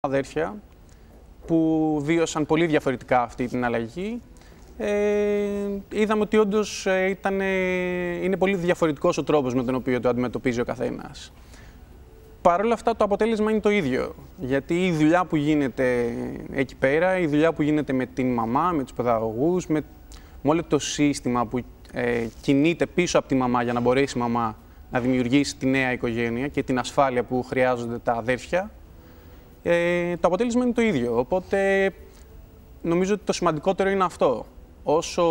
Αδέρφια που βίωσαν πολύ διαφορετικά αυτή την αλλαγή. Είδαμε ότι όντως είναι πολύ διαφορετικός ο τρόπος με τον οποίο το αντιμετωπίζει ο καθένας. Παρ' όλα αυτά το αποτέλεσμα είναι το ίδιο, γιατί η δουλειά που γίνεται εκεί πέρα, η δουλειά που γίνεται με την μαμά, με τους παιδαγωγούς, με όλο το σύστημα που κινείται πίσω από τη μαμά για να μπορέσει η μαμά να δημιουργήσει τη νέα οικογένεια και την ασφάλεια που χρειάζονται τα αδέρφια, το αποτέλεσμα είναι το ίδιο. Οπότε νομίζω ότι το σημαντικότερο είναι αυτό. Όσο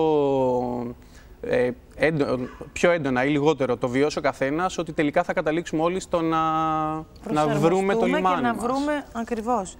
πιο έντονα ή λιγότερο το βιώσει ο καθένας, ότι τελικά θα καταλήξουμε όλοι στο να βρούμε το λιμάνι και να μας. βρούμε ακριβώς.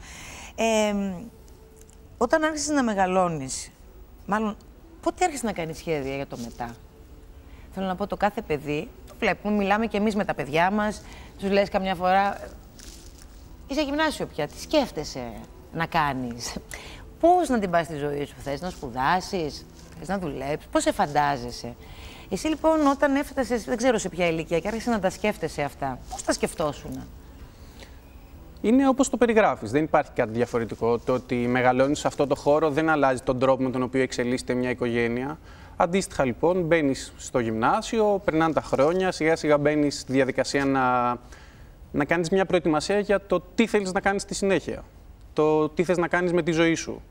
Όταν άρχισες να μεγαλώνεις, μάλλον πότε άρχισες να κάνεις σχέδια για το μετά? Θέλω να πω, το κάθε παιδί, το βλέπουμε, μιλάμε και εμείς με τα παιδιά μας, τους λες καμιά φορά, είσαι γυμνάσιο πια, τι σκέφτεσαι να κάνεις? Πώς να την πας στη ζωή σου, θες να σπουδάσεις, θες να δουλέψεις, πώς σε φαντάζεσαι? Εσύ λοιπόν όταν έφτασες, δεν ξέρω σε ποια ηλικία, και άρχισες να τα σκέφτεσαι αυτά, πώς τα σκεφτόσουνα? Είναι όπως το περιγράφεις, δεν υπάρχει κάτι διαφορετικό. Το ότι μεγαλώνεις σε αυτό το χώρο δεν αλλάζει τον τρόπο με τον οποίο εξελίσσεται μια οικογένεια. Αντίστοιχα λοιπόν μπαίνεις στο γυμνάσιο, περνάνε τα χρόνια, σιγά σιγά μπαίνεις στη διαδικασία να κάνεις μια προετοιμασία για το τι θέλεις να κάνεις στη συνέχεια. Το τι θες να κάνεις με τη ζωή σου.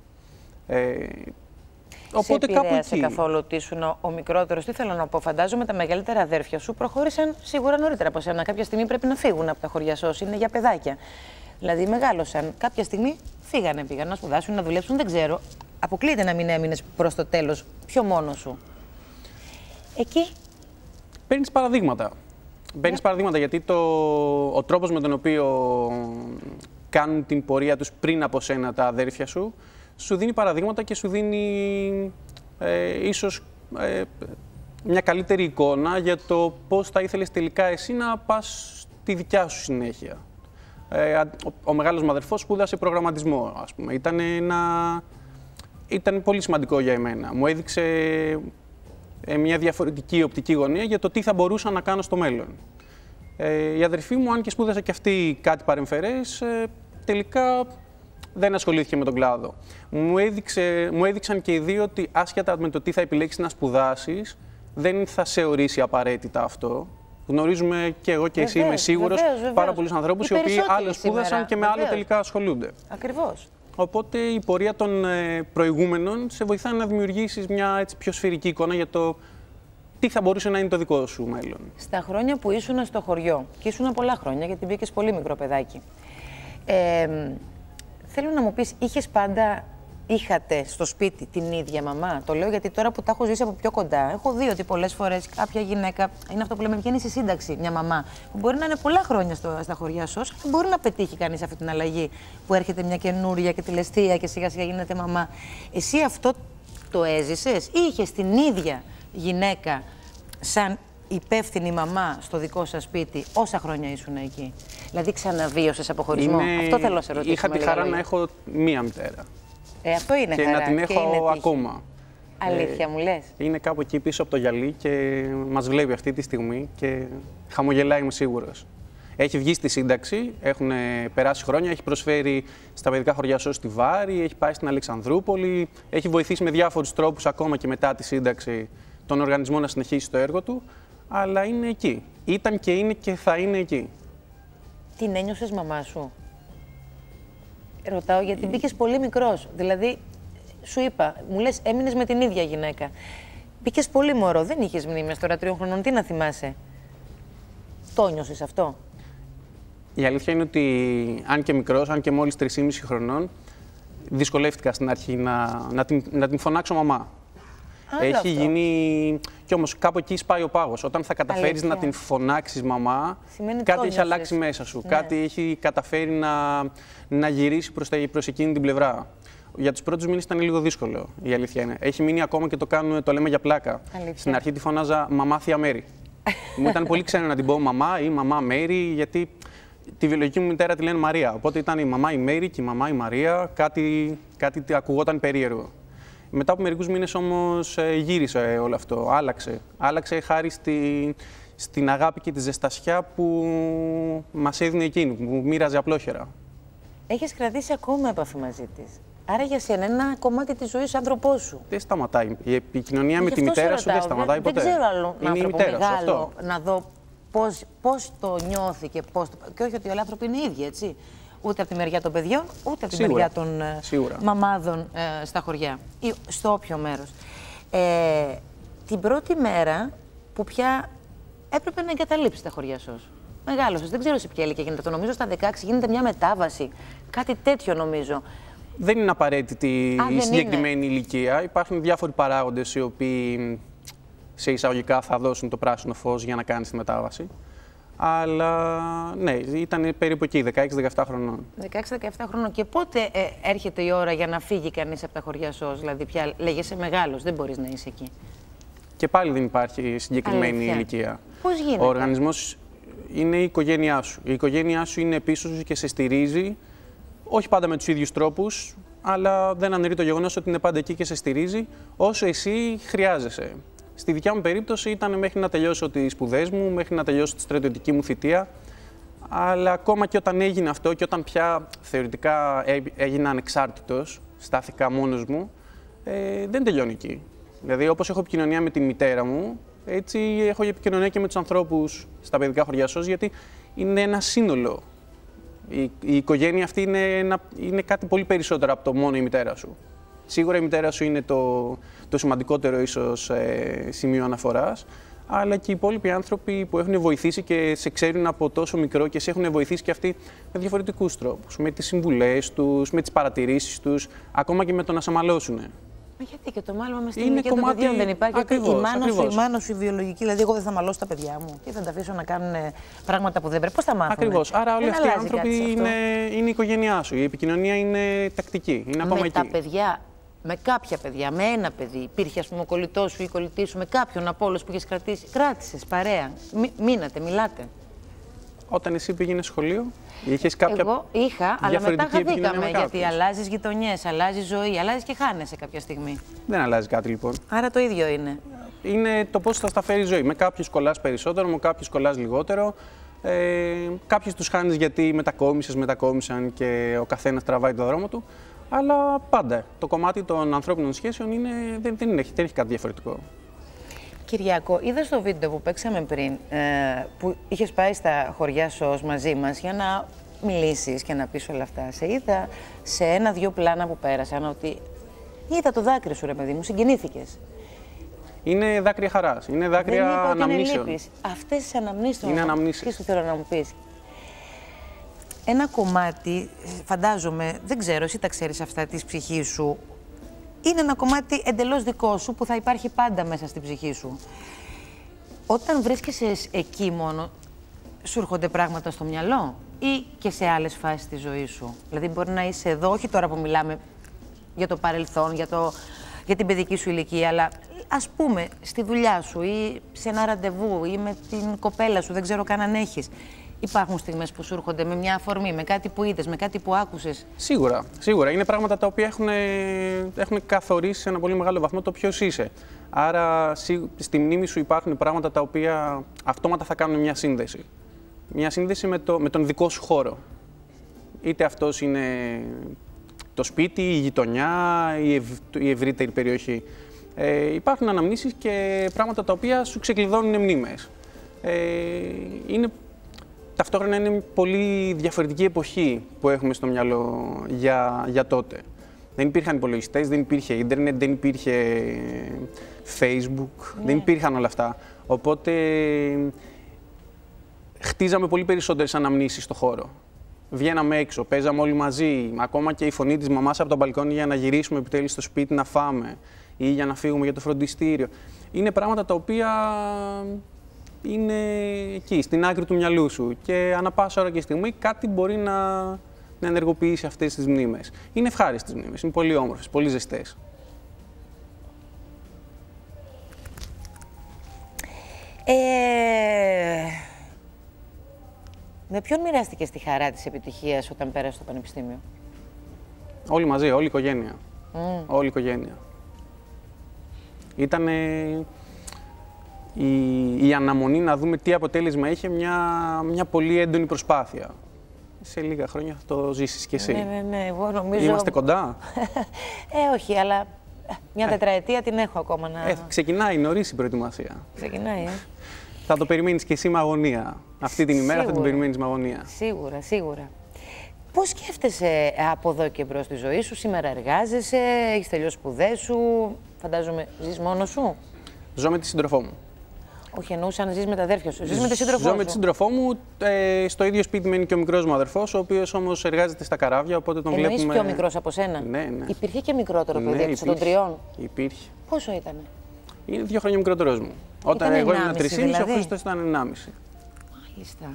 Οπότε σε επηρέασε καθόλου ότι ήσουν ο μικρότερος? Τι θέλω να πω, φαντάζομαι τα μεγαλύτερα αδέρφια σου προχώρησαν σίγουρα νωρίτερα από σένα. Κάποια στιγμή πρέπει να φύγουν από τα χωριά σου, είναι για παιδάκια. Δηλαδή μεγάλωσαν, κάποια στιγμή φύγανε, πήγαν να σπουδάσουν, να δουλέψουν, δεν ξέρω. Αποκλείεται να μην έμεινες προς το τέλος πιο μόνος σου. Εκεί παίρνεις παραδείγματα. Παίρνεις παραδείγματα γιατί ο τρόπος με τον οποίο κάνουν την πορεία τους πριν από σένα τα αδέρφια σου, σου δίνει παραδείγματα και σου δίνει ίσως μια καλύτερη εικόνα για το πώς θα ήθελες τελικά εσύ να πας στη δικιά σου συνέχεια. Ο μεγάλος μου αδερφός σπούδασε προγραμματισμό, ας πούμε. Ήταν πολύ σημαντικό για εμένα. Μου έδειξε μια διαφορετική οπτική γωνία για το τι θα μπορούσα να κάνω στο μέλλον. Η αδερφή μου, αν και σπούδασε και αυτή κάτι παρεμφερές, τελικά δεν ασχολήθηκε με τον κλάδο. Μου έδειξαν και οι δύο ότι άσχετα με το τι θα επιλέξεις να σπουδάσεις, δεν θα σε ορίσει απαραίτητα αυτό. Γνωρίζουμε και εγώ και εσύ, είμαι σίγουρος, πάρα πολλούς ανθρώπους οι οποίοι άλλο σπούδασαν και με άλλο τελικά ασχολούνται. Ακριβώς. Οπότε η πορεία των προηγούμενων σε βοηθάει να δημιουργήσεις μια έτσι πιο σφαιρική εικόνα για το τι θα μπορούσε να είναι το δικό σου μέλλον. Στα χρόνια που ήσουν στο χωριό, και ήσουν πολλά χρόνια γιατί μπήκες πολύ μικρό παιδάκι, θέλω να μου πεις, είχατε στο σπίτι την ίδια μαμά? Το λέω γιατί τώρα που τα έχω ζήσει από πιο κοντά, έχω δει ότι πολλές φορές κάποια γυναίκα, είναι αυτό που λέμε, βγαίνει στη σύνταξη μια μαμά, που μπορεί να είναι πολλά χρόνια στα χωριά σου, αλλά μπορεί να πετύχει κανείς αυτή την αλλαγή που έρχεται μια καινούρια και τη λες θεία και σιγά σιγά γίνεται μαμά. Εσύ αυτό το έζησες ή είχες την ίδια γυναίκα σαν υπεύθυνη μαμά στο δικό σας σπίτι όσα χρόνια ήσουν εκεί? Δηλαδή ξαναβίωσες αποχωρισμό? Αυτό θέλω να σε ρωτήσω. Είχα τη χαρά να έχω μία μητέρα. Αυτό είναι και χαρά. Να την έχω ακόμα. Αλήθεια μου λες? Είναι κάπου εκεί πίσω από το γυαλί και μας βλέπει αυτή τη στιγμή και χαμογελάει, είμαι σίγουρος. Έχει βγει στη σύνταξη, έχουν περάσει χρόνια, έχει προσφέρει στα παιδικά χωριά ΣΟΣ στη Βάρη, έχει πάει στην Αλεξανδρούπολη, έχει βοηθήσει με διάφορους τρόπους ακόμα και μετά τη σύνταξη τον οργανισμό να συνεχίσει το έργο του, αλλά είναι εκεί. Ήταν και είναι και θα είναι εκεί. Την ένιωσες μαμά σου? Ρωτάω γιατί μπήκες πολύ μικρός. Δηλαδή, σου είπα, μου λες έμεινες με την ίδια γυναίκα. Μπήκες πολύ μωρό, δεν είχες μνήμες τώρα 3 χρονών, τι να θυμάσαι? Το νιώσες αυτό? Η αλήθεια είναι ότι αν και μικρός, αν και μόλις 3,5 χρονών, δυσκολεύτηκα στην αρχή να την φωνάξω μαμά. Έχει γίνει. Κι όμως κάπου εκεί σπάει ο πάγος. Όταν θα καταφέρεις να την φωνάξεις μαμά, κάτι έχει αλλάξει μέσα σου. Ναι. Κάτι έχει καταφέρει να γυρίσει προς εκείνη την πλευρά. Για τους πρώτους μήνες ήταν λίγο δύσκολο, η αλήθεια είναι. Έχει μείνει ακόμα και το λέμε για πλάκα. Αλήθεια. Στην αρχή τη φωνάζα μαμά Θεία Μέρη. Μου ήταν πολύ ξένο να την πω μαμά ή μαμά Μέρη, γιατί τη βιολογική μου μητέρα τη λένε Μαρία. Οπότε ήταν η μαμά η Μέρη και η μαμά η Μαρία. Κάτι ακουγόταν περίεργο. Μετά από μερικούς μήνες όμως γύρισε όλο αυτό, άλλαξε. Άλλαξε χάρη στην αγάπη και τη ζεστασιά που μας έδινε εκείνη, που μοίραζε απλόχερα. έχεις κρατήσει ακόμα επαφή μαζί της. Άρα για σένα ένα κομμάτι της ζωής, άνθρωπό σου. Δεν σταματάει. Η επικοινωνία με τη μητέρα σου δεν σταματάει ποτέ. Δεν ξέρω άλλο άνθρωπο μεγάλο σου, να δω πώς το νιώθει και πώς. Και όχι ότι όλοι οι άνθρωποι είναι ίδιοι, έτσι. Ούτε από τη μεριά των παιδιών, ούτε από τη μεριά των μαμάδων στα χωριά ή στο όποιο μέρος. Την πρώτη μέρα που πια έπρεπε να εγκαταλείψει τα χωριά σου. Μεγάλωσες. Δεν ξέρω σε ποια ηλικία γίνεται. Το νομίζω στα 16 γίνεται μια μετάβαση. Κάτι τέτοιο νομίζω. Δεν είναι απαραίτητη η συγκεκριμένη ηλικία. Υπάρχουν διάφοροι παράγοντες οι οποίοι σε εισαγωγικά θα δώσουν το πράσινο φως για να κάνεις τη μετάβαση. Αλλά ναι, ήταν περίπου εκεί, 16-17 χρονών. 16-17 χρονών. Και πότε έρχεται η ώρα για να φύγει κανείς από τα χωριά ΣΟΣ, δηλαδή πια λέγεσαι μεγάλος, δεν μπορείς να είσαι εκεί. Και πάλι δεν υπάρχει συγκεκριμένη ηλικία. Πώς γίνεται? Ο οργανισμός είναι η οικογένειά σου. Η οικογένειά σου είναι πίσω σου και σε στηρίζει, όχι πάντα με τους ίδιους τρόπους, αλλά δεν αναιρεί το γεγονός ότι είναι πάντα εκεί και σε στηρίζει όσο εσύ χρειάζεσαι. Στη δικιά μου περίπτωση ήταν μέχρι να τελειώσω τις σπουδές μου, μέχρι να τελειώσω τη στρατιωτική μου θητεία. Αλλά ακόμα και όταν έγινε αυτό και όταν πια θεωρητικά έγινα ανεξάρτητος, στάθηκα μόνος μου, δεν τελειώνει εκεί. Δηλαδή, όπως έχω επικοινωνία με τη μητέρα μου, έτσι έχω επικοινωνία και με τους ανθρώπους στα παιδικά χωριά ΣΟΣ, γιατί είναι ένα σύνολο. Η οικογένεια αυτή είναι κάτι πολύ περισσότερο από το μόνο η μητέρα σου. Σίγουρα η μητέρα σου είναι το σημαντικότερο ίσως σημείο αναφοράς, αλλά και οι υπόλοιποι άνθρωποι που έχουν βοηθήσει και σε ξέρουν από τόσο μικρό και σε έχουν βοηθήσει και αυτοί με διαφορετικούς τρόπους. Με τις συμβουλές τους, με τις παρατηρήσεις τους, ακόμα και με το να σε μαλώσουν. Μα γιατί και το μάλωμα με στην ηλικία των παιδιών δεν υπάρχει? Ακριβώς, η μάνα σου η βιολογική, δηλαδή εγώ δεν θα μαλώσω τα παιδιά μου και θα τα αφήσω να κάνουν πράγματα που δεν πρέπει. Πώς θα μάθουν? Ακριβώς. Άρα όλοι αυτοί οι άνθρωποι είναι η οικογένειά σου. Η επικοινωνία είναι τακτική. Είναι ακόμα εκεί. Τα παιδιά. Με κάποια παιδιά, με ένα παιδί, υπήρχε ας πούμε ο κολλητός σου ή η κολλητή σου, με κάποιον από όλους που είχες κρατήσει. Κράτησες παρέα, μείνατε, μιλάτε. Όταν εσύ πήγαινες σχολείο, είχες κάποια. Εγώ είχα, αλλά μετά χαθήκαμε. Γιατί αλλάζεις γειτονιές, αλλάζεις ζωή, αλλάζεις και χάνεσαι κάποια στιγμή. Δεν αλλάζει κάτι λοιπόν. Άρα το ίδιο είναι. Είναι το πώς θα στα φέρει η ζωή. Με κάποιους κολλάς περισσότερο, με κάποιους κολλάς λιγότερο. Κάποιους τους χάνεις γιατί μετακόμισαν και ο καθένας τραβάει το δρόμο του. Αλλά πάντα το κομμάτι των ανθρώπινων σχέσεων δεν έχει κάτι διαφορετικό. Κυριάκο, είδα στο βίντεο που παίξαμε πριν, που είχες πάει στα χωριά ΣΟΣ μαζί μας για να μιλήσεις και να πεις όλα αυτά. Σε είδα σε ένα-δυο πλάνα που πέρασαν ότι είδα το δάκρυ σου, ρε παιδί μου, συγκινήθηκες. Είναι δάκρυα χαράς, είναι δάκρυα αναμνήσεων. Αυτές τις αναμνήσεις είναι αναμνήσεις. Τι σου θέλω να μου πεις? Ένα κομμάτι, φαντάζομαι, δεν ξέρω, εσύ τα ξέρεις αυτά της ψυχής σου, είναι ένα κομμάτι εντελώς δικό σου που θα υπάρχει πάντα μέσα στην ψυχή σου. Όταν βρίσκεσαι εκεί μόνο, σου έρχονται πράγματα στο μυαλό ή και σε άλλες φάσεις της ζωής σου? Δηλαδή μπορεί να είσαι εδώ, όχι τώρα που μιλάμε για το παρελθόν, για την παιδική σου ηλικία, αλλά ας πούμε στη δουλειά σου ή σε ένα ραντεβού ή με την κοπέλα σου, δεν ξέρω καν αν έχεις. Υπάρχουν στιγμές που σου έρχονται με μια αφορμή, με κάτι που είδες, με κάτι που άκουσες? Σίγουρα, σίγουρα. Είναι πράγματα τα οποία έχουν καθορίσει σε ένα πολύ μεγάλο βαθμό το ποιος είσαι. Άρα στη μνήμη σου υπάρχουν πράγματα τα οποία αυτόματα θα κάνουν μια σύνδεση. Μια σύνδεση με τον δικό σου χώρο. Είτε αυτός είναι το σπίτι, η γειτονιά, η ευρύτερη περιοχή. Υπάρχουν αναμνήσεις και πράγματα τα οποία σου ξεκλειδώνουν μνήμες. Ταυτόχρονα είναι πολύ διαφορετική εποχή που έχουμε στο μυαλό για τότε. Δεν υπήρχαν υπολογιστές, δεν υπήρχε ίντερνετ, δεν υπήρχε Facebook, δεν υπήρχαν όλα αυτά. Οπότε χτίζαμε πολύ περισσότερες αναμνήσεις στο χώρο. Βγαίναμε έξω, παίζαμε όλοι μαζί, ακόμα και η φωνή της μαμάς από το μπαλκόνι για να γυρίσουμε επιτέλους στο σπίτι να φάμε ή για να φύγουμε για το φροντιστήριο. Είναι πράγματα τα οποία είναι εκεί, στην άκρη του μυαλού σου και ανά πάσα ώρα και στιγμή κάτι μπορεί να ενεργοποιήσει αυτές τις μνήμες. Είναι ευχάριστες μνήμες, είναι πολύ όμορφες, πολύ ζεστές. Με ποιον μοιράστηκες τη χαρά της επιτυχίας όταν πέρασες στο πανεπιστήμιο? Όλοι μαζί, όλη η οικογένεια. Όλη η οικογένεια. Ήτανε η αναμονή να δούμε τι αποτέλεσμα είχε μια πολύ έντονη προσπάθεια. Σε λίγα χρόνια θα το ζήσεις κι εσύ. Ναι, εγώ νομίζω... Είμαστε κοντά. Όχι, αλλά μια τετραετία την έχω ακόμα να... Ξεκινάει νωρίς η προετοιμασία. Ξεκινάει, Θα το περιμένεις κι εσύ με αγωνία. Αυτή την ημέρα θα την περιμένεις με αγωνία. Σίγουρα, σίγουρα. Πώς σκέφτεσαι από εδώ και μπρος τη ζωή σου? Σήμερα εργάζεσαι, έχεις τελειώσει σπουδές σου, φαντάζομαι ζεις μόνος σου? Ζω με τη σύντροφό μου. Όχι, εννοούσα αν ζεις με τα αδέρφια σου. Ζεις με τη σύντροφό σου? Ζω με τη σύντροφό μου. Στο ίδιο σπίτι μένει και ο μικρός μου αδερφός, ο οποίος όμως εργάζεται στα καράβια, οπότε τον βλέπουμε... Εννοείς πιο μικρός από σένα? Ναι. Υπήρχε και μικρότερο παιδί, εκτός των 3? Υπήρχε. Πόσο ήτανε? Είναι 2 χρόνια μικρότερος μου. Όταν εγώ ήμουν 3,5, δηλαδή. Ο Χρήστος ήταν 1,5. Μάλιστα.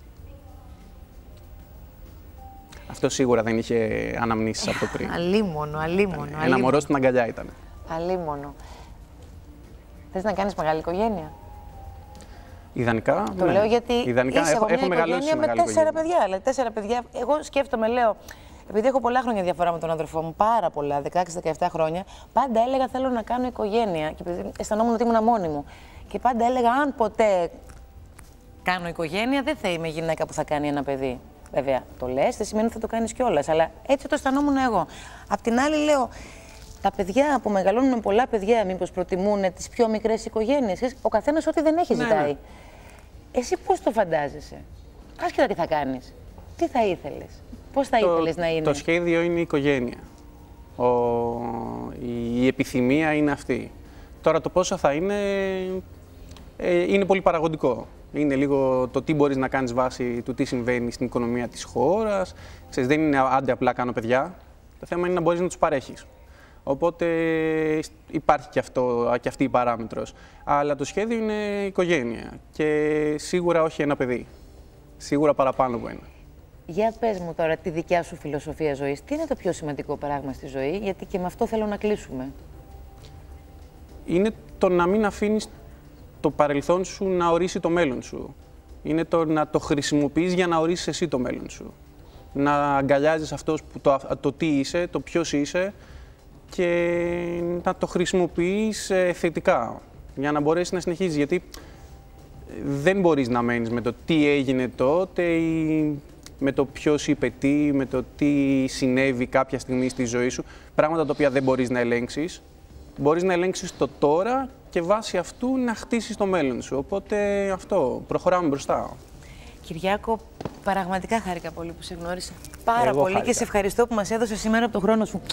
Αυτό σίγουρα δεν είχε αναμνήσεις από το πριν. Αλίμονο. Ένα μωρό στην αγκαλιά ήταν. Αλίμονο. Θες να κάνεις μεγάλη οικογένεια? Ιδανικά. Το λέω γιατί ιδανικά, είσαι έχω μεγαλώσει με 4 παιδιά. Δηλαδή 4 παιδιά. Εγώ σκέφτομαι, λέω, επειδή έχω πολλά χρόνια διαφορά με τον αδερφό μου, πάρα πολλά, 16-17 χρόνια, πάντα έλεγα θέλω να κάνω οικογένεια. Και επειδή αισθανόμουν ότι ήμουν μόνη μου. Και πάντα έλεγα, αν ποτέ κάνω οικογένεια, δεν θα είμαι γυναίκα που θα κάνει ένα παιδί. Βέβαια, το λες, δεν σημαίνει ότι θα το κάνεις κιόλας, αλλά έτσι το αισθανόμουν εγώ. Απ' την άλλη, λέω, τα παιδιά που μεγαλώνουν με πολλά παιδιά, μήπως προτιμούν τις πιο μικρές οικογένειες? Ο καθένας ό,τι δεν έχει ζητάει. Ναι. Εσύ πώς το φαντάζεσαι? Άσχετα τι θα κάνεις. Τι θα ήθελες? Πώς θα ήθελες να είναι? Το σχέδιο είναι η οικογένεια. Η επιθυμία είναι αυτή. Τώρα το πόσο θα είναι πολύ παραγωγικό. Είναι λίγο το τι μπορείς να κάνεις βάσει του τι συμβαίνει στην οικονομία της χώρας. Ξέρεις, δεν είναι άντε απλά κάνω παιδιά. Το θέμα είναι να μπορείς να τους παρέχεις. Οπότε υπάρχει και αυτή η παράμετρος. Αλλά το σχέδιο είναι οικογένεια. Και σίγουρα όχι ένα παιδί. Σίγουρα παραπάνω από ένα. Για πες μου τώρα τη δικιά σου φιλοσοφία ζωής. Τι είναι το πιο σημαντικό πράγμα στη ζωή? Γιατί και με αυτό θέλω να κλείσουμε. Είναι το να μην αφήνεις το παρελθόν σου να ορίσει το μέλλον σου. Είναι το να το χρησιμοποιείς για να ορίσεις εσύ το μέλλον σου. Να αγκαλιάζεις αυτός το τι είσαι, το ποιος είσαι και να το χρησιμοποιείς θετικά για να μπορέσεις να συνεχίσεις. Γιατί δεν μπορείς να μένεις με το τι έγινε τότε ή με το ποιος είπε τι, με το τι συνέβη κάποια στιγμή στη ζωή σου. Πράγματα τα οποία δεν μπορείς να ελέγξεις. Μπορείς να ελέγξεις το τώρα και βάσει αυτού να χτίσεις το μέλλον σου. Οπότε αυτό, προχωράμε μπροστά. Κυριάκο, πραγματικά χάρηκα πολύ που σε γνώρισα. Πάρα πολύ χάρηκα. Και σε ευχαριστώ που μας έδωσες σήμερα από τον χρόνο σου.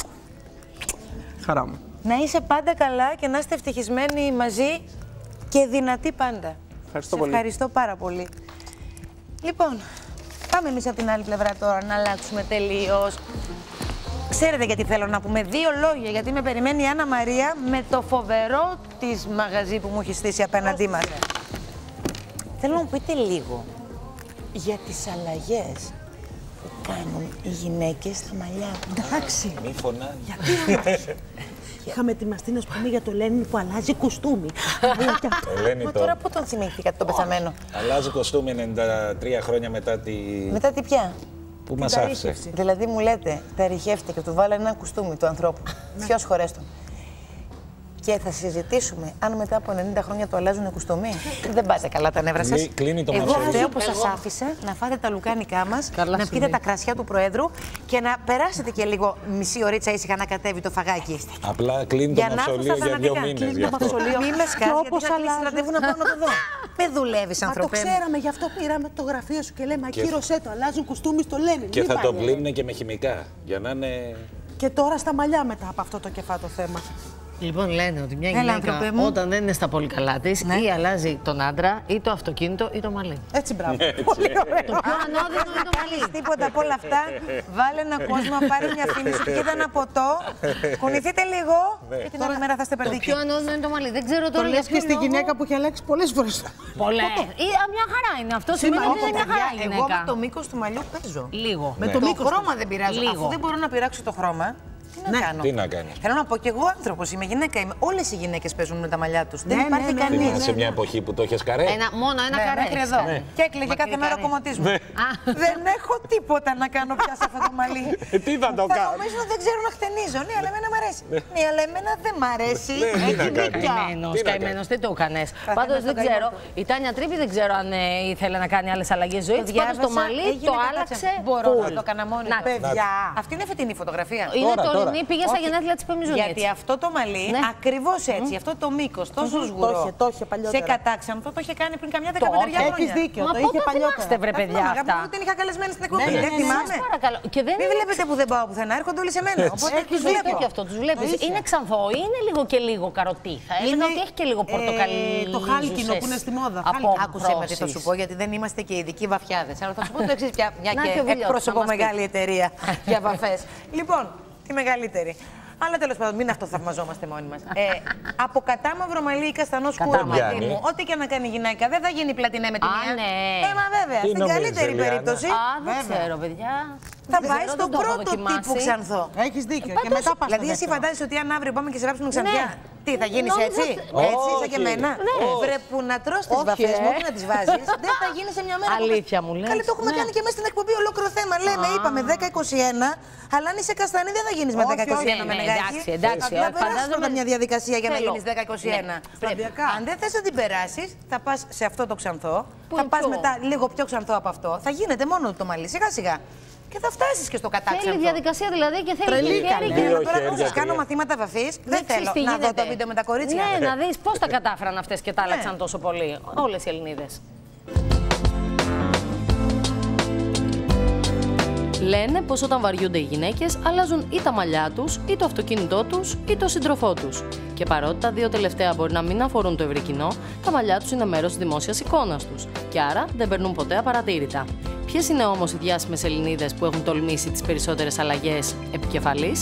Χαρά μου. Να είσαι πάντα καλά και να είστε ευτυχισμένοι μαζί και δυνατοί πάντα. Ευχαριστώ πολύ. Ευχαριστώ πάρα πολύ. Λοιπόν, πάμε εμείς από την άλλη πλευρά τώρα να αλλάξουμε τελείως. Ξέρετε γιατί θέλω να πούμε 2 λόγια, γιατί με περιμένει η Άννα Μαρία με το φοβερό της μαγαζί που μου έχει στήσει απέναντί μας. Θέλω να μου πείτε λίγο για τις αλλαγές που κάνουν οι γυναίκες στα μαλλιά. Εντάξει. Μη φωνάζει. Γιατί είχαμε ετοιμαστεί να σου πούμε για το Λένιν που αλλάζει κουστούμι. Μα τώρα πού τον θυμήθηκατε τον πεθαμένο? Αλλάζει κοστούμι 93 χρόνια μετά τη... Μετά τι πια? Που μας άφησε. Δηλαδή μου λέτε, τα ρηχεύτηκε, του βάλανε ένα κουστούμι του ανθρώπου. Ποιος χωρές του. Και θα συζητήσουμε αν μετά από 90 χρόνια το αλλάζουν κουστούμι. Δεν πάτε καλά τα νεύρα σας. Κλείνει το Εγώ μασόζι. φταίω που σας άφησα να φάτε τα λουκάνικά μας, να πείτε τα κρασιά του Προέδρου και να περάσετε και λίγο μισή ωρίτσα ήσυχα να κατέβει το φαγάκι. Απλά κλείνει το μαυσολείο για 2 μήνες. Κλείνει το μαυσολείο. Μη με σκάσεις, γιατί θα κλείσει ραντεβού να πάω να το δω. Με δουλεύεις, Μα το ανθρωπέ μου. ξέραμε, γι' αυτό πήραμε το γραφείο σου και λέμε ακύρωσέ το, αλλάζουν κουστούμι στο Λένιν. Και Μην θα πάει, το λέει. πλύνουν και με χημικά. Για να είναι. Και τώρα στα μαλλιά μετά από αυτό το κεφάτο θέμα. Λοιπόν, λένε ότι μια Έλα, γυναίκα άνθρωπε μου. όταν δεν είναι στα πολύ καλά της, ή αλλάζει τον άντρα, ή το αυτοκίνητο, ή το μαλλί. Έτσι, μπράβο. Πολύ ωραία. Το πιο ανώδυνο είναι το μαλλί. Τίποτα από όλα αυτά. Βάλε ένα κόσμο, πάρε μια φίλη σου, κοίτα ένα ποτό. Κουνηθείτε λίγο και την άλλη μέρα θα είστε Το περδικοί. πιο ανώδυνο είναι το μαλλί. Δεν ξέρω Το τώρα για λες και ποιο στη λόγο. γυναίκα που έχει αλλάξει πολλές φορές. Πολλέ. Μια χαρά είναι. Αυτό σημαίνει ότι είναι μια χαρά η Εγώ με γυναίκα. το μήκος του μαλλιού παίζω. Λίγο. Με το Το μήκος. χρώμα δεν πειράζει. Λίγο. Αφού δεν μπορώ να πειράξω το χρώμα, Τι να κάνει. Θέλω να πω κι εγώ άνθρωπος είμαι, γυναίκα είμαι. Όλες οι γυναίκες παίζουν με τα μαλλιά τους. Δεν υπάρχει κανείς. Δεν είναι σε μια εποχή που το έχεις καρέ. Μόνο ένα καρέ. Μέχρι εδώ. Και έκλαιγε κάθε μέρα ο κομμωτής μου. Δεν έχω τίποτα να κάνω πια σε αυτό το μαλλί. Τι θα το κάνω. Νομίζω δεν ξέρω να χτενίζω. Ναι, αλλά εμένα μ' αρέσει. Ναι, αλλά εμένα δεν μ' αρέσει. Έχει δίκιο. Καημένος, τι το έκανες. Πάντως δεν ξέρω. Η Τάνια Τρίπη δεν ξέρω αν ήθελε να κάνει άλλες αλλαγές ζωής. Πάντως το μαλλί το άλλαξε. Μπορώ να το κάνω μόνη. Παιδιά. Αυτή είναι φετινή φωτογραφία. Είναι τωρινή, πήγε στα γενέθλια της Πεμιζούνιας. Γιατί αυτό το μαλλί, ακριβώς έτσι, αυτό το μήκος, τόσο σγουρό. Το είχε παλιότερα. Σε κατάξανθο, το είχε κάνει πριν καμιά 15 χρόνια. Έχεις δίκιο, Μα το είχε παλιότερα. θυμάστε, βρε παιδιά, αυτά. Δεν είχα καλεσμένη στην εκπομπή. Δεν θυμάμαι. Μην βλέπετε που δεν πάω πουθενά, έρχονται όλοι σε μένα. Οπότε τους βλέπω. Και αυτό, τους βλέπεις. Είναι ξανθό, είναι λίγο και λίγο καροτί. Θα έλεγα ότι έχει και λίγο πορτοκαλί. Το χάλκινο που είναι στη μόδα. Άκουσε με τι θα σου πω, γιατί δεν είμαστε και ειδικοί βαφιάδες. Αλλά θα σου πω το εξής, μια και εκπροσωπώ μεγάλη εταιρεία για βαφές. Λοιπόν, τη μεγαλύτερη. Αλλά τέλος πάντων, μην αυτοθαυμαζόμαστε μόνοι μας. Από κατάμαυρο μαλλί ή καστανό σκούρο μαλλί μου, ό,τι και να κάνει η γυναίκα, δεν θα γίνει πλατινέ με τη μία. Ναι. Μα βέβαια, στην καλύτερη περίπτωση. Δεν ξέρω, παιδιά. Θα πάει στον πρώτο τύπο ξανθό. Έχεις δίκιο. Και μετά πας. Δηλαδή, εσύ φαντάζεσαι ότι αν αύριο πάμε και σε ράψουμε ξανθιά. Τι, θα γίνεις έτσι, έτσι, σαν και εμένα. Βρε που να τρως τις βαφές μου, που να τις βάζεις, δεν θα γίνει σε μια μέρα. Αλήθεια μου λες. Καλή, το έχουμε κάνει και μέσα στην εκπομπή ολόκληρο θέμα. Λέμε, είπαμε 10-21, αλλά αν είσαι καστανή δεν θα γίνεις με 10-21 με νεγάκι. Εντάξει, να περάσεις πρώτα μια διαδικασία για να γίνεις 10-21. Αν δεν θες να την περάσεις, θα πας σε αυτό το ξανθό, θα πας μετά λίγο πιο ξανθό από αυτό, θα γίνεται μόνο το μαλλί, σιγά σιγά. Και θα φτάσεις και στο κατάξανθο. Θέλει διαδικασία δηλαδή και θέλει χέρι. Και τώρα σας κάνω μαθήματα βαφής. Δεν θέλω να δω το βίντεο με τα κορίτσια. Ναι, να δεις πώς τα κατάφεραν αυτές και τα άλλαξαν τόσο πολύ. Όλες οι Ελληνίδες. Λένε πως όταν βαριούνται οι γυναίκες αλλάζουν ή τα μαλλιά τους, ή το αυτοκίνητό τους, ή το σύντροφό τους. Και παρότι τα δύο τελευταία μπορεί να μην αφορούν το ευρύ κοινό, τα μαλλιά τους είναι μέρος της δημόσιας εικόνας τους. Και άρα δεν περνούν ποτέ απαρατήρητα. Ποιες είναι όμως οι διάσημες Ελληνίδες που έχουν τολμήσει τις περισσότερες αλλαγές επικεφαλής?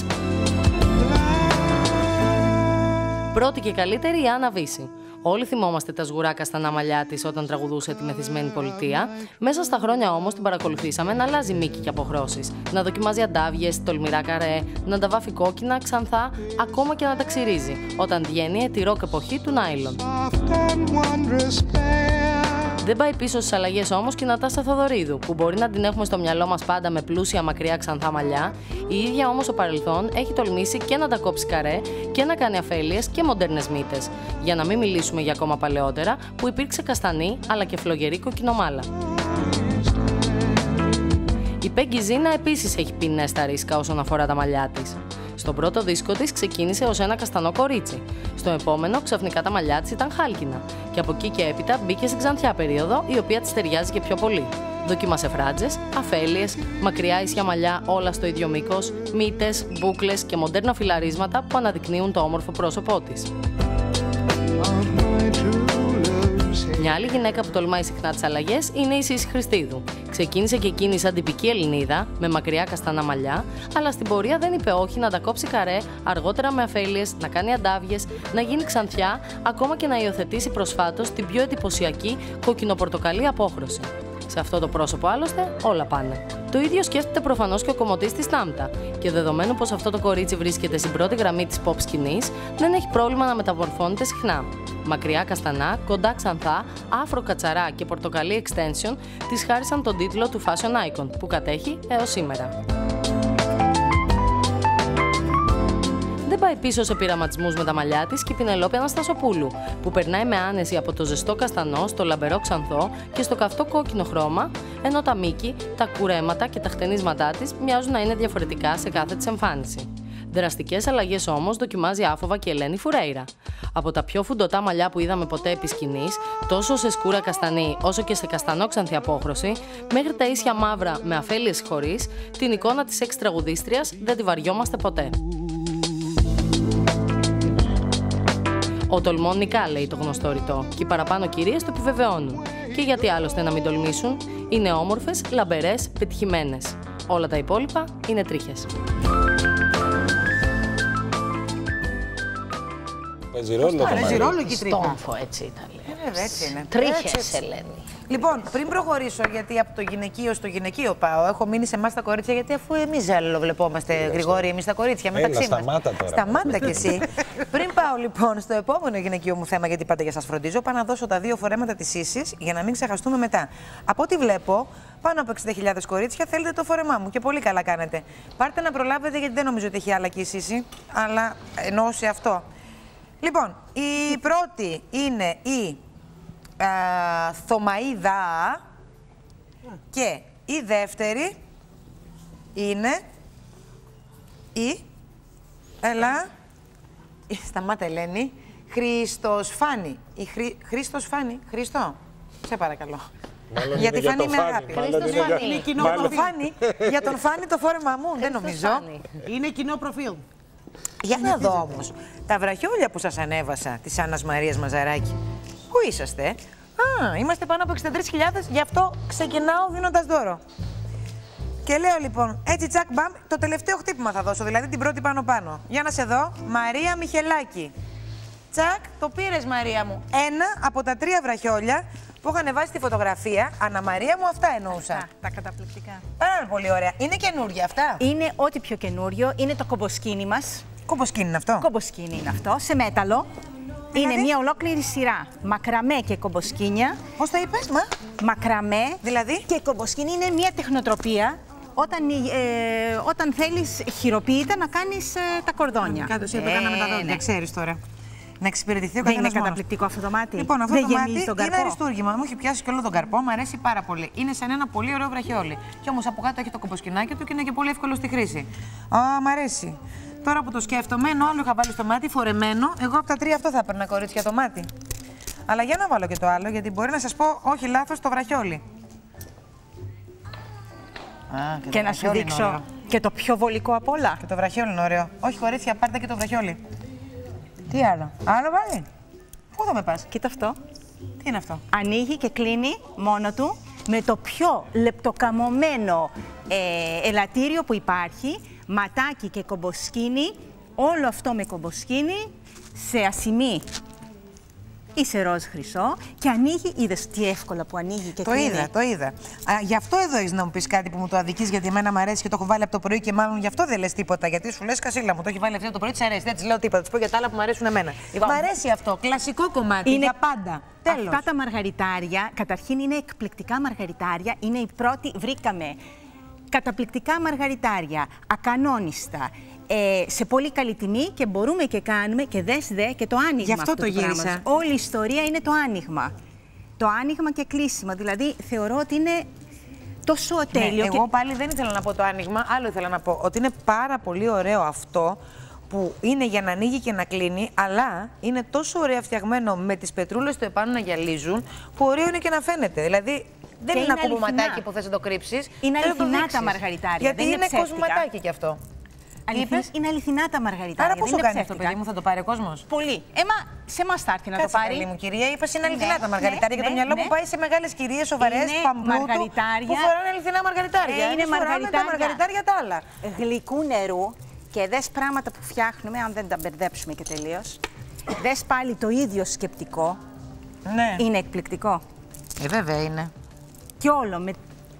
Πρώτη και καλύτερη η Άννα Βύση. Όλοι θυμόμαστε τα σγουρά καστανά μαλλιά της όταν τραγουδούσε τη Μεθυσμένη Πολιτεία. Μέσα στα χρόνια όμως την παρακολουθήσαμε να αλλάζει μήκη και αποχρώσεις. Να δοκιμάζει αντάβιες, τολμηρά καρέ, να τα βάφει κόκκινα, ξανθά, ακόμα και να τα ξυρίζει, όταν βγαίνει τη ροκ εποχή του νάιλον. Δεν πάει πίσω στις αλλαγές όμως και η Νατάσα Θοδωρίδου, που μπορεί να την έχουμε στο μυαλό μας πάντα με πλούσια μακριά ξανθά μαλλιά. Η ίδια όμως στο παρελθόν έχει τολμήσει και να τα κόψει καρέ και να κάνει αφέλειες και μοντέρνες μύτες. Για να μην μιλήσουμε για ακόμα παλαιότερα, που υπήρξε καστανή αλλά και φλογερή κοκκινομάλα. Η Πέγκι Ζίνα επίσης έχει πει ναι στα ρίσκα όσον αφορά τα μαλλιά της. Στον πρώτο δίσκο της ξεκίνησε ως ένα καστανό κορίτσι. Στο επόμενο, ξαφνικά τα μαλλιά της ήταν χάλκινα. Και από εκεί και έπειτα μπήκε στην ξανθιά περίοδο, η οποία της ταιριάζει και πιο πολύ. Δοκίμασε φράτζες, αφέλειες, μακριά ίσια μαλλιά όλα στο ίδιο μήκος, μύτες, μπούκλες και μοντέρνα φιλαρίσματα που αναδεικνύουν το όμορφο πρόσωπό της. Μια άλλη γυναίκα που τολμάει συχνά τις αλλαγές είναι η Σύση Χριστίδου. Ξεκίνησε και εκείνη σαν τυπική Ελληνίδα, με μακριά καστανά μαλλιά, αλλά στην πορεία δεν είπε όχι να τα κόψει καρέ, αργότερα με αφέλειες, να κάνει αντάβιες, να γίνει ξανθιά, ακόμα και να υιοθετήσει προσφάτως την πιο εντυπωσιακή κοκκινοπορτοκαλί απόχρωση. Σε αυτό το πρόσωπο άλλωστε όλα πάνε. Το ίδιο σκέφτεται προφανώς και ο κομμωτής της Νάμτα. Και δεδομένου πως αυτό το κορίτσι βρίσκεται στην πρώτη γραμμή της pop σκηνής, δεν έχει πρόβλημα να μεταμορφώνεται συχνά. Μακριά καστανά, κοντά ξανθά, άφρο κατσαρά και πορτοκαλί extension της χάρισαν τον τίτλο του fashion icon που κατέχει έως σήμερα. Δεν πάει πίσω σε πειραματισμούς με τα μαλλιά της και η Πινελόπη Αναστασοπούλου, που περνάει με άνεση από το ζεστό καστανό στο λαμπερό ξανθό και στο καυτό κόκκινο χρώμα, ενώ τα μήκη, τα κουρέματα και τα χτενίσματά της μοιάζουν να είναι διαφορετικά σε κάθε της εμφάνιση. Δραστικές αλλαγές όμως δοκιμάζει άφοβα και η Ελένη Φουρέιρα. Από τα πιο φουντωτά μαλλιά που είδαμε ποτέ επί σκηνής, τόσο σε σκούρα καστανή όσο και σε καστανό ξανθή απόχρωση, μέχρι τα ίσια μαύρα με αφέλειες χωρίς, την εικόνα της έξι τραγουδίστριας δεν τη βαριόμαστε ποτέ. Ο τολμών νικά, λέει το γνωστό ρητό, και οι παραπάνω κυρίες το επιβεβαιώνουν. Και γιατί άλλωστε να μην τολμήσουν, είναι όμορφες, λαμπερές, πετυχημένες. Όλα τα υπόλοιπα είναι τρίχες. Παίζει ρόλο. Παίζει ρόλο και η τρύπα. Στόμφο, έτσι ήταν. Βέβαια, έτσι είναι. Τρίχες, Ελένη. Λοιπόν, πριν προχωρήσω, γιατί από το γυναικείο στο γυναικείο πάω, έχω μείνει σε εμάς τα κορίτσια, γιατί αφού εμείς αλληλοβλεπόμαστε, Γρηγόρη, εμείς τα κορίτσια μεταξύ μας. Σταμάτα τώρα. Σταμάτα κι εσύ. Πριν πάω λοιπόν στο επόμενο γυναικείο μου θέμα, γιατί πάντα για σας φροντίζω, πάω να δώσω τα 2 φορέματα της ίσης για να μην ξεχαστούμε μετά. Από ό,τι βλέπω, πάνω από 60.000 κορίτσια θέλετε το φόρεμά μου και πολύ καλά κάνετε. Πάρτε να προλάβετε, γιατί δεν νομίζω ότι έχει άλλα και η Σύση, αλλά εννοώ σε αυτό. Λοιπόν, η πρώτη είναι η Θωμαίδα και η δεύτερη είναι η σταμάτα Ελένη, Χριστοσφάνη. Χρήστος Φάνη, Χριστό, σε παρακαλώ. Μάλλον γιατί είναι Φάνη με αγάπη. Για τον Φάνη το φόρεμα μου, δεν νομίζω. Είναι κοινό προφίλ. Για να δω όμως, τα βραχιόλια που σας ανέβασα της Άννας Μαρίας Μαζαράκη, πού είσαστε? Είμαστε πάνω από 63.000, γι' αυτό ξεκινάω δίνοντας δώρο. Και λέω λοιπόν, έτσι τσακ μπαμ, το τελευταίο χτύπημα θα δώσω, δηλαδή την πρώτη πάνω. Για να σε δω, Μαρία Μιχελάκη. Τσακ, το πήρες Μαρία μου. Ένα από τα 3 βραχιόλια που είχα ανεβάσει τη φωτογραφία. Αννα Μαρία μου, αυτά εννοούσα. Τα καταπληκτικά. Πάρα πολύ ωραία. Είναι καινούργια αυτά. Είναι ό,τι πιο καινούριο. Είναι το κομποσκίνι μας. Κομποσκίνι είναι αυτό. Κομποσκίνι είναι αυτό, σε μέταλλο. Δηλαδή? Είναι μια ολόκληρη σειρά. Μακραμέ και κομποσκίνια. Πώς το είπες, Μακραμέ δηλαδή? Και κομποσκίνι είναι μια τεχνοτροπία. Όταν θέλεις χειροποίητα να κάνεις τα κορδόνια. Κάτω, εσύ το κάναμε τα δόντια, ξέρεις τώρα. Να εξυπηρετηθεί ο Δεν καθένας είναι μόνος. καταπληκτικό αυτό το μάτι? Λοιπόν, αυτό δεν το γεμίζει μάτι τον είναι καρπό. αριστούργημα. Μου έχει πιάσει και όλο τον καρπό, μου αρέσει πάρα πολύ. Είναι σαν ένα πολύ ωραίο βραχιόλι. Και όμως από κάτω έχει το κομποσκινάκι του και είναι και πολύ εύκολο στη χρήση. Μ' αρέσει. Τώρα που το σκέφτομαι, ενώ άλλο είχα βάλει στο μάτι φορεμένο, εγώ από τα 3 αυτό θα έπαιρνα, κορίτσια, το μάτι. Αλλά για να βάλω και το άλλο, γιατί μπορεί να σας πω, όχι λάθος, το βραχιόλι. Και να σου δείξω και το πιο βολικό απ' όλα. Και το βραχιόλι είναι ωραίο. Όχι, κορίτσια, πάρτε και το βραχιόλι. Τι άλλο? Άλλο βάλει? Πού θα με πας? Κοίτα αυτό. Τι είναι αυτό? Ανοίγει και κλείνει μόνο του με το πιο λεπτοκαμωμένο ελαττήριο που υπάρχει. Ματάκι και κομποσκίνι. Όλο αυτό με κομποσκίνι σε ασημί ή σε ροζ χρυσό και ανοίγει, είδες τι εύκολα που ανοίγει και κλείνει. Το είδα. Γι' αυτό εδώ έχεις να μου πεις κάτι που μου το αδικείς, γιατί εμένα μου αρέσει και το έχω βάλει από το πρωί και μάλλον γι' αυτό δεν λες τίποτα. Γιατί σου λες, Κασίλα μου, το έχει βάλει αυτή από το πρωί, της αρέσει. Δεν της λέω τίποτα. Της πω για τα άλλα που μου αρέσουν εμένα. Μ' αρέσει αυτό. Κλασικό κομμάτι. Είναι για πάντα. Τέλος. Αυτά τα μαργαριτάρια, καταρχήν είναι εκπληκτικά μαργαριτάρια. Είναι η πρώτη, βρήκαμε καταπληκτικά μαργαριτάρια, ακανόνιστα. Σε πολύ καλή τιμή και μπορούμε και κάνουμε και δες και το άνοιγμα. Γι' αυτό αυτού το του γύρισα. πράγματος. Όλη η ιστορία είναι το άνοιγμα. Το άνοιγμα και κλείσιμο. Δηλαδή θεωρώ ότι είναι τόσο τέλειο. Ναι, εγώ πάλι δεν ήθελα να πω το άνοιγμα, άλλο ήθελα να πω ότι είναι πάρα πολύ ωραίο αυτό που είναι για να ανοίγει και να κλείνει, αλλά είναι τόσο ωραία φτιαγμένο με τις πετρούλες του επάνω να γυαλίζουν, που ωραίο είναι και να φαίνεται. Δηλαδή δεν είναι ένα κουμπωματάκι που θες να το κρύψεις. Είναι αληθινά τα μαργαριτάρια. Γιατί δεν είναι κοσμηματάκι κι αυτό. Είναι αληθινά τα μαργαριτάρια. Άρα πόσο κάνει αυτό, παιδί μου, θα το πάρει ο κόσμος? Πολύ. Σε εμάς θα έρθει να Κάτσε, το πάρει. Καλή μου κυρία, είπες είναι αληθινά τα μαργαριτάρια. Για το μυαλό μου πάει σε μεγάλες κυρίες, σοβαρές, παμπλούτου, που φοράνε αληθινά μαργαριτάρια. Είναι τα μαργαριτάρια τα άλλα. Γλυκού νερού και δες πράγματα που φτιάχνουμε, αν δεν τα μπερδέψουμε και τελείως. Δες πάλι το ίδιο σκεπτικό. Ναι. Είναι εκπληκτικό. Βέβαια είναι. Και όλο με.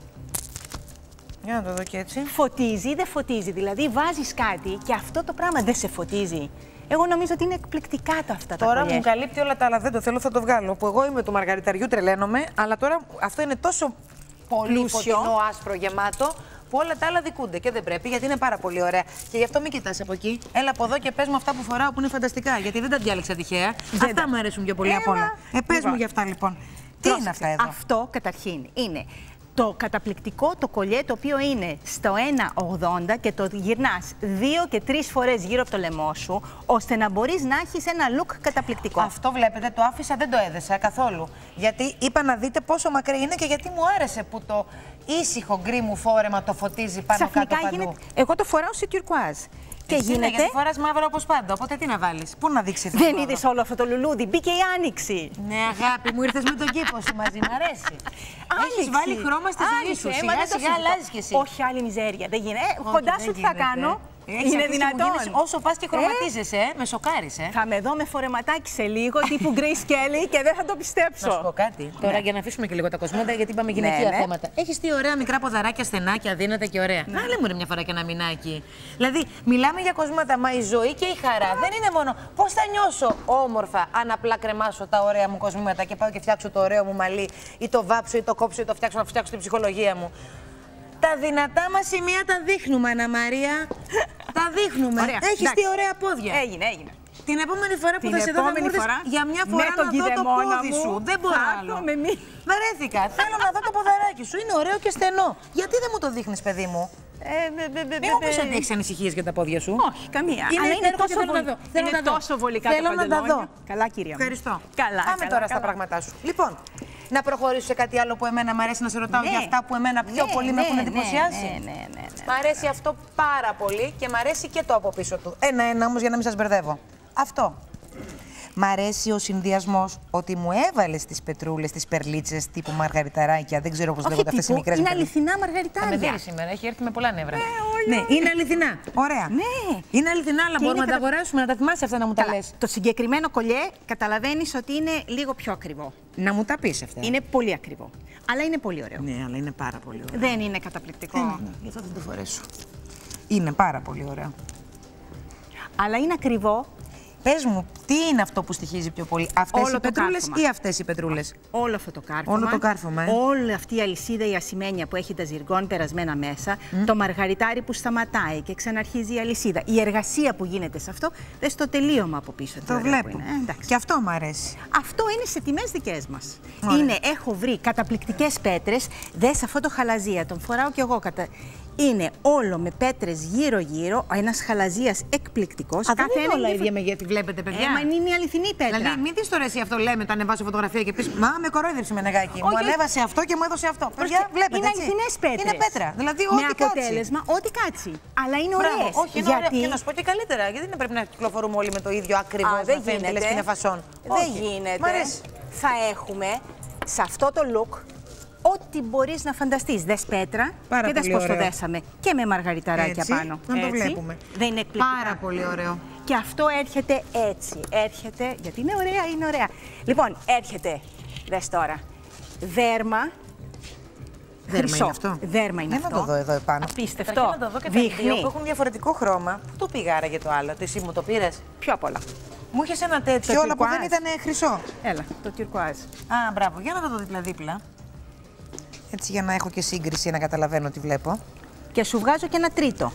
Για να το δω και έτσι. Φωτίζει ή δεν φωτίζει. Δηλαδή βάζεις κάτι και αυτό το πράγμα δεν σε φωτίζει. Εγώ νομίζω ότι είναι εκπληκτικά αυτά τα Τώρα κολλιέ. μου καλύπτει όλα τα άλλα. Δεν το θέλω, θα το βγάλω. Που εγώ είμαι του μαργαριταριού, τρελαίνομαι. Αλλά τώρα αυτό είναι τόσο πολύ φωτεινό, άσπρο, γεμάτο, που όλα τα άλλα δικούνται και δεν πρέπει, γιατί είναι πάρα πολύ ωραία. Και γι' αυτό μην κοιτάς από εκεί. Έλα από εδώ και πες μου αυτά που φοράω που είναι φανταστικά. Γιατί δεν τα διάλεξα τυχαία. Αυτά μου αρέσουν πιο πολύ απ' όλα. Πες μου γι' αυτά λοιπόν. Τι είναι αυτά εδώ? Αυτό καταρχήν είναι το καταπληκτικό το κολλιέ, το οποίο είναι στο 1,80 και το γυρνάς 2 και 3 φορές γύρω από το λαιμό σου, ώστε να μπορείς να έχεις ένα look καταπληκτικό. Αυτό βλέπετε, το άφησα, δεν το έδεσα καθόλου. Γιατί είπα να δείτε πόσο μακρύ είναι και γιατί μου άρεσε που το ήσυχο γκρι μου φόρεμα το φωτίζει πάνω Ξαφνικά κάτω παντού. γίνεται. Εγώ το φοράω σε τουρκουάζ. Και γίνεται. Γιατί φοράς μαύρο όπως πάντα, οπότε τι να βάλεις, πού να δείξει αυτό? Δεν είδες όλο αυτό το λουλούδι, μπήκε η άνοιξη. Ναι, αγάπη μου, ήρθες με τον κήπο σου μαζί, μ' αρέσει. Έχεις βάλει χρώμα στη ζωή σου, σιγά σιγά αλλάζεις κι εσύ. Όχι άλλη μιζέρια, δεν γίνεται. Κοντά σου τι θα κάνω. Είναι δυνατόν. Όσο πας και χρωματίζεσαι, με σοκάρεις, Θα με δω με φορεματάκι σε λίγο, τύπου Grace Kelly και δεν θα το πιστέψω. Να σου πω κάτι. Τώρα για να αφήσουμε και λίγο τα κοσμήματα, γιατί είπαμε γυναικεία θέματα. Έχεις τι ωραία μικρά ποδαράκια, στενάκια, αδύνατα και ωραία. Να λέμε μια φορά και ένα μηνάκι. Δηλαδή, μιλάμε για κοσμήματα, μα η ζωή και η χαρά δεν είναι μόνο πώς θα νιώσω όμορφα αν απλά κρεμάσω τα ωραία μου κοσμήματα και πάω και φτιάξω το ωραίο μου μαλλί ή το βάψω ή το κόψω ή το φτιάξω να φτιάξω την ψυχολογία μου. Τα δυνατά μας σημεία τα δείχνουμε, Αννα Μαρία. Τα δείχνουμε. Έχεις τι ωραία πόδια. Έγινε. Την επόμενη φορά που θα σε δω θα μου έρθεις για μια φορά να δω το πόδι σου. Δεν μπορώ άλλο. Βαρέθηκα. Θέλω να δω το ποδαράκι σου. Είναι ωραίο και στενό. Γιατί δεν μου το δείχνεις, παιδί μου? Μην μου πεις ότι έχεις ανησυχίες για τα πόδια σου. Όχι, καμία. Αλλά είναι τόσο βολικά τα παντελόνια. Θέλω να τα δω. Καλά, κυρία. Ευχαριστώ. Πάμε τώρα στα πράγματά σου. Λοιπόν, να προχωρήσω σε κάτι άλλο που εμένα μου αρέσει να σε ρωτάω για αυτά που εμένα πιο πολύ με έχουν εντυπωσιάσει. Μ' αρέσει αυτό πάρα πολύ και μ' αρέσει και το από πίσω του. Ένα-ένα όμως για να μην σας μπερδεύω. Αυτό. Μ' αρέσει ο συνδυασμός ότι μου έβαλες τις πετρούλες, τις περλίτσες τύπου μαργαριταράκια. Δεν ξέρω πώς λέγονται αυτές οι μικρές. Είναι αληθινά μαργαριτάρια. Με δίνει σήμερα, έχει έρθει με πολλά νεύρα. Ναι, είναι αληθινά. Ωραία. Ναι. Είναι αληθινά, αλλά μπορούμε να τα αγοράσουμε, να τα θυμάσαι αυτά να μου τα λες. Το συγκεκριμένο κολλιέ καταλαβαίνεις ότι είναι λίγο πιο ακριβό. Να μου τα πεις αυτά. Είναι πολύ ακριβό. Αλλά είναι πολύ ωραίο. Ναι, αλλά είναι πάρα πολύ ωραίο. Δεν είναι καταπληκτικό. Γι' αυτό θα το φορέσω. Είναι πάρα πολύ ωραίο. Αλλά είναι ακριβό. Πες μου, τι είναι αυτό που στοιχίζει πιο πολύ, αυτές οι πετρούλες ή αυτές οι πετρούλες? Όλο αυτό το κάρφωμα. Όλο το κάρφωμα, Όλη αυτή η αλυσίδα, η ασημένια που έχει τα ζυργόν περασμένα μέσα, το μαργαριτάρι που σταματάει και ξαναρχίζει η αλυσίδα. Η εργασία που γίνεται σε αυτό, δες το τελείωμα από πίσω. Το βλέπω. Και αυτό μου αρέσει. Αυτό είναι σε τιμές δικές μας. Έχω βρει καταπληκτικές πέτρες. Δες αυτό το χαλαζία, τον φοράω κι εγώ. Είναι όλο με πέτρες γύρω-γύρω, ένας χαλαζίας εκπληκτικός. Δεν είναι όλα ίδια μεγέθη, βλέπετε, παιδιά. Μα είναι η αληθινή πέτρα. Δηλαδή, μην δεις τώρα εσύ αυτό, λέμε, τα ανεβάσω φωτογραφία και πεις μα με κορόιδεψε με νεγάκι. Μου ανέβασε αυτό και μου έδωσε αυτό. Παιδιά, βλέπετε. Είναι αληθινές πέτρες. Είναι πέτρα. Δηλαδή, ό,τι κάτσει. Με αποτέλεσμα, ό,τι κάτσει. Αλλά είναι ωραίες. Όχι, είναι ωραία. Και να σου πω και καλύτερα, γιατί δεν πρέπει να κυκλοφορούμε όλοι με το ίδιο ακριβώς. Δεν γίνεται. Λες και είναι φασόν. Δεν γίνεται. Θα έχουμε σε αυτό το look ό,τι μπορείς να φανταστείς. Δες πέτρα και δες πώς το δέσαμε. Και με μαργαριταράκια πάνω. Να το βλέπουμε. Δεν είναι εκπληκτικά. Πάρα πολύ ωραίο. Και αυτό έρχεται έτσι. Έρχεται, γιατί είναι ωραία, είναι ωραία. Λοιπόν, έρχεται, δες τώρα, δέρμα. Δέρμα είναι αυτό. Δέρμα είναι αυτό. Να το δω εδώ επάνω. Απίστευτο. Να το δω και τα δύο που έχουν διαφορετικό χρώμα. Πού το πήγα για το άλλο, εσύ μου το πήρες? Πιο απ' όλα. Μου είχες ένα τέτοιο, αλλά που δεν ήταν χρυσό. Έλα, το τυρκουάζ. Α, μπράβο. Για να το δω δίπλα-δίπλα. Έτσι για να έχω και σύγκριση, να καταλαβαίνω τι βλέπω. Και σου βγάζω και ένα τρίτο.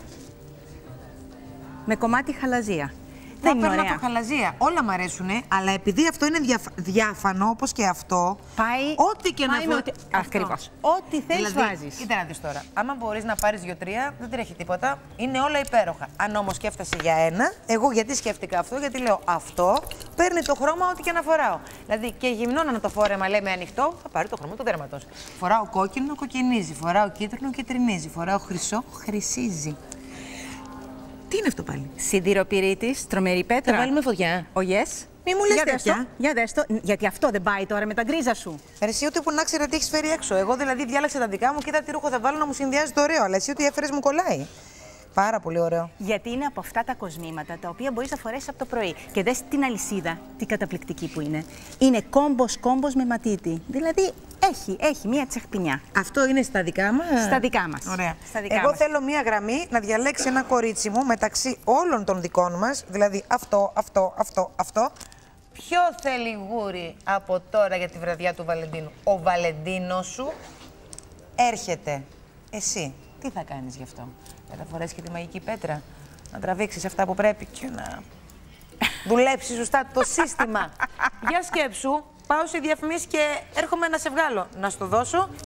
Με κομμάτι χαλαζία. Δεν είναι ωραία. Το χαλαζία. Όλα μου αρέσουν, αλλά επειδή αυτό είναι διάφανο, όπως και αυτό. Πάει. Ό,τι και να φορά. Ακριβώς. Ό,τι θέλεις βάζεις. Κοίτα να δεις τώρα. Άμα μπορείς να πάρεις 2-3, δεν τρέχει τίποτα. Είναι όλα υπέροχα. Αν όμως σκέφτεσαι για ένα, εγώ γιατί σκέφτηκα αυτό, γιατί λέω αυτό παίρνει το χρώμα ό,τι και να φοράω. Δηλαδή και γυμνώνα το φόρεμα, λέμε ανοιχτό, θα πάρει το χρώμα του δέρματος. Φοράω κόκκινο, κοκκινίζει. Φοράω κίτρινο, κιτρινίζει. Φοράω χρυσό, χρυσίζει. Τι είναι αυτό πάλι? Σιδηροπυρίτης, τρομερή πέτρα. Θα βάλουμε φωτιά. Ο yes. Μη μου λες τέτοια. Για δες το, γιατί αυτό δεν πάει τώρα με τα γκρίζα σου. Εσύ ούτε που να ξέρω τι έχεις φέρει έξω. Εγώ δηλαδή διάλεξα τα δικά μου, κοίτα τι ρούχο θα βάλω να μου συνδυάζει το ωραίο. Αλλά εσύ ό,τι έφερες μου κολλάει. Πάρα πολύ ωραίο. Γιατί είναι από αυτά τα κοσμήματα τα οποία μπορείς να φορέσεις από το πρωί. Και δες την αλυσίδα, τι καταπληκτική που είναι. Είναι κόμπος με ματίτη. Δηλαδή έχει μία τσαχπινιά. Αυτό είναι στα δικά μας? Στα δικά μας. Ωραία. Στα δικά Εγώ μας. θέλω μία γραμμή να διαλέξει ένα κορίτσι μου μεταξύ όλων των δικών μας. Δηλαδή αυτό. Ποιο θέλει γούρι από τώρα για τη βραδιά του Βαλεντίνου? Ο Βαλεντίνος σου έρχεται. Εσύ τι θα κάνεις γι' αυτό? Θα φορέσεις και τη μαγική πέτρα, να τραβήξεις αυτά που πρέπει και να δουλέψει σωστά το σύστημα. Για σκέψου, πάω σε διαφημίσεις και έρχομαι να σε βγάλω. Να στο δώσω